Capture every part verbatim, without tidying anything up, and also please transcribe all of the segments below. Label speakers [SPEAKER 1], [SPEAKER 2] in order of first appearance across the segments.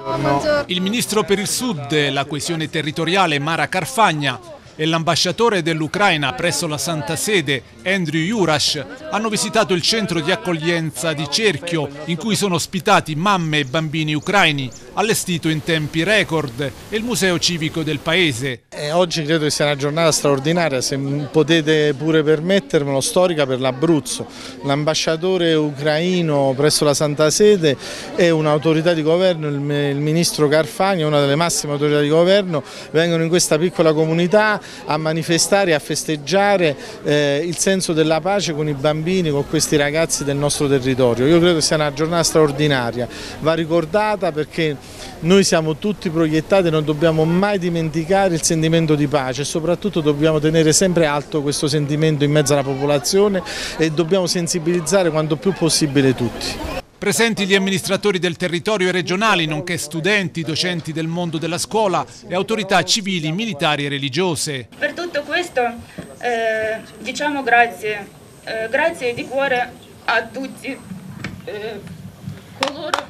[SPEAKER 1] Il ministro per il Sud e la coesione territoriale Mara Carfagna e l'ambasciatore dell'Ucraina presso la Santa Sede, Andrew Jurash, hanno visitato il centro di accoglienza di Cerchio, in cui sono ospitati mamme e bambini ucraini, allestito in tempi record, e il museo civico del paese.
[SPEAKER 2] E oggi credo che sia una giornata straordinaria, se potete pure permettermelo, storica per l'Abruzzo. L'ambasciatore ucraino presso la Santa Sede e un'autorità di governo, il ministro Carfagna, una delle massime autorità di governo, vengono in questa piccola comunità a manifestare e a festeggiare eh, il senso della pace con i bambini, con questi ragazzi del nostro territorio. Io credo sia una giornata straordinaria, va ricordata perché noi siamo tutti proiettati e non dobbiamo mai dimenticare il sentimento di pace e soprattutto dobbiamo tenere sempre alto questo sentimento in mezzo alla popolazione e dobbiamo sensibilizzare quanto più possibile tutti.
[SPEAKER 1] Presenti gli amministratori del territorio e regionali, nonché studenti, docenti del mondo della scuola e autorità civili, militari e religiose.
[SPEAKER 3] Per tutto questo eh, diciamo grazie, eh, grazie di cuore a tutti eh, coloro.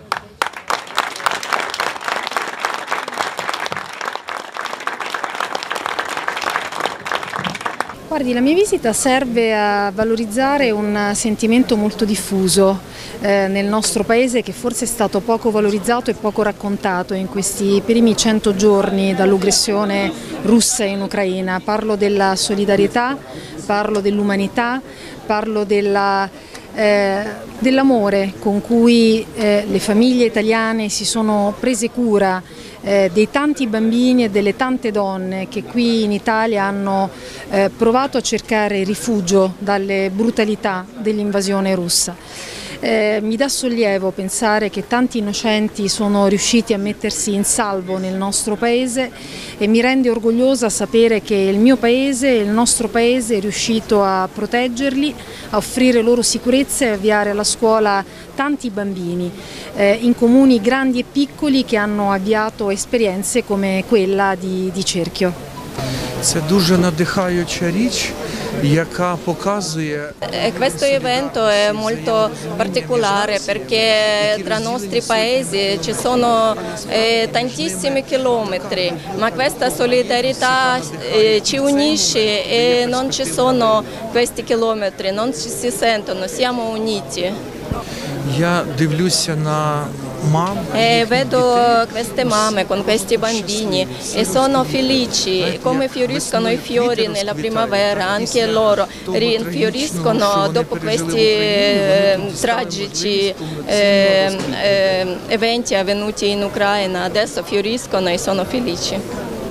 [SPEAKER 4] Guardi, la mia visita serve a valorizzare un sentimento molto diffuso eh, nel nostro paese, che forse è stato poco valorizzato e poco raccontato in questi primi cento giorni dall'aggressione russa in Ucraina. Parlo della solidarietà, parlo dell'umanità, parlo della Eh, dell'amore con cui eh, le famiglie italiane si sono prese cura eh, dei tanti bambini e delle tante donne che qui in Italia hanno eh, provato a cercare rifugio dalle brutalità dell'invasione russa. Eh, mi dà sollievo pensare che tanti innocenti sono riusciti a mettersi in salvo nel nostro paese e mi rende orgogliosa sapere che il mio paese, il nostro paese è riuscito a proteggerli, a offrire loro sicurezza e avviare alla scuola tanti bambini eh, in comuni grandi e piccoli che hanno avviato esperienze come quella di, di Cerchio.
[SPEAKER 5] Це дуже надихаюча річ, яка показує.
[SPEAKER 6] Questo evento è molto particolare perché tra i nostri paesi ci sono eh, tantissimi chilometri, ma questa solidarietà eh, ci unisce e non ci sono questi chilometri, non ci si sentono, siamo uniti.
[SPEAKER 5] Я дивлюся на мам.
[SPEAKER 6] E vedo queste mamme con questi bambini e sono felici, come fioriscono i fiori nella primavera, anche loro rinfioriscono dopo questi eh, tragici eh, eh, eventi avvenuti in Ucraina, adesso fioriscono e sono felici.